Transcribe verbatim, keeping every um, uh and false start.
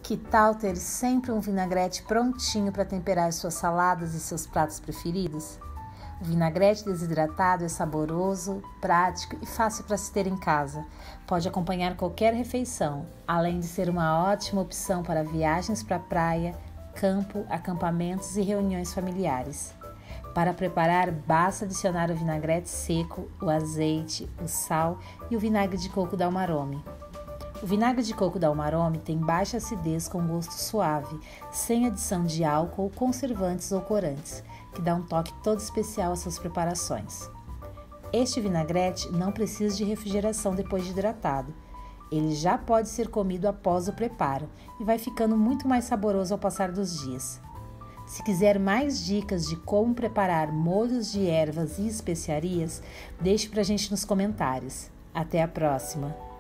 Que tal ter sempre um vinagrete prontinho para temperar suas saladas e seus pratos preferidos? O vinagrete desidratado é saboroso, prático e fácil para se ter em casa. Pode acompanhar qualquer refeição, além de ser uma ótima opção para viagens para a praia, campo, acampamentos e reuniões familiares. Para preparar, basta adicionar o vinagrete seco, o azeite, o sal e o vinagre de coco da Almarome. O vinagre de coco da Almarome tem baixa acidez com gosto suave, sem adição de álcool, conservantes ou corantes, que dá um toque todo especial às suas preparações. Este vinagrete não precisa de refrigeração depois de hidratado. Ele já pode ser comido após o preparo e vai ficando muito mais saboroso ao passar dos dias. Se quiser mais dicas de como preparar molhos de ervas e especiarias, deixe pra gente nos comentários. Até a próxima!